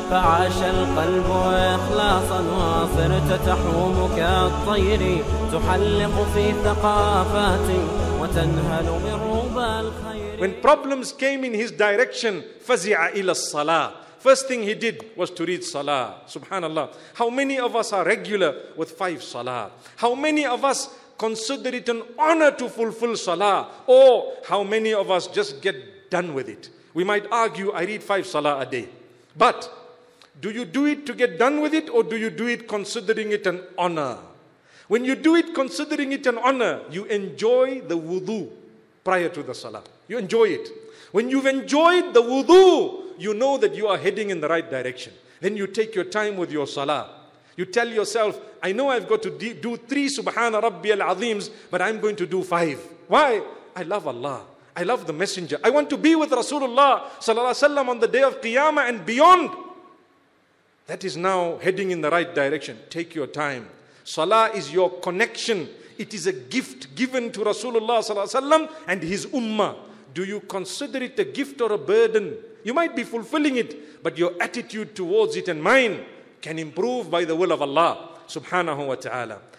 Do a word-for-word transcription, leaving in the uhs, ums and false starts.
فعاش القلب إخلاصا وصرت تحوم كالطير تحلق في ثقافات وتنهل من ربى الخير. When problems came in his direction, فزع إلى الصلاة. First thing he did was to read salah. Subhanallah. How many of us are regular with five salah? How many of us consider it an honor to fulfill salah? Or how many of us just get done with it? We might argue, I read five salah a day. But do you do it to get done with it, or do you do it considering it an honor? When you do it considering it an honor, you enjoy the wudu prior to the salah. You enjoy it. When you've enjoyed the wudu, you know that you are heading in the right direction. Then you take your time with your salah. You tell yourself, I know I've got to do three Subhana Rabbi al-Azims, but I'm going to do five. Why? I love Allah. I love the Messenger. I want to be with Rasulullah Sallallahu Alaihi Wasallam on the day of Qiyamah and beyond. That is now heading in the right direction. Take your time. Salah is your connection. It is a gift given to Rasulullah Sallallahu Alaihi Wasallam and his ummah. Do you consider it a gift or a burden? You might be fulfilling it, but your attitude towards it and mine can improve by the will of Allah subhanahu wa ta'ala.